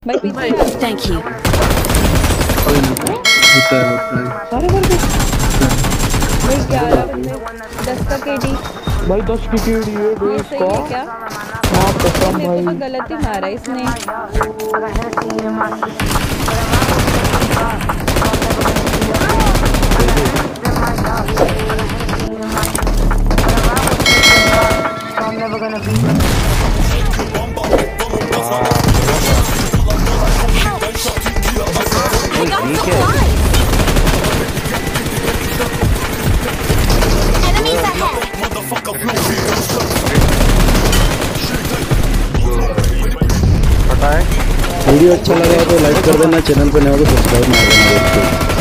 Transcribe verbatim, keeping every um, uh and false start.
भाई पीछे thank you. कोई नहीं होता है होता है सारे भर गए भाई। ग्यारह बंदे दस का केडी भाई दस की केडी है ये देश सही का। है क्या? हाँ कसम मेरे को भाई। तो गलत ही मारा इसने। वीडियो अच्छा लगा तो लाइक कर देना, चैनल पे नए हो तो सब्सक्राइब मार देना।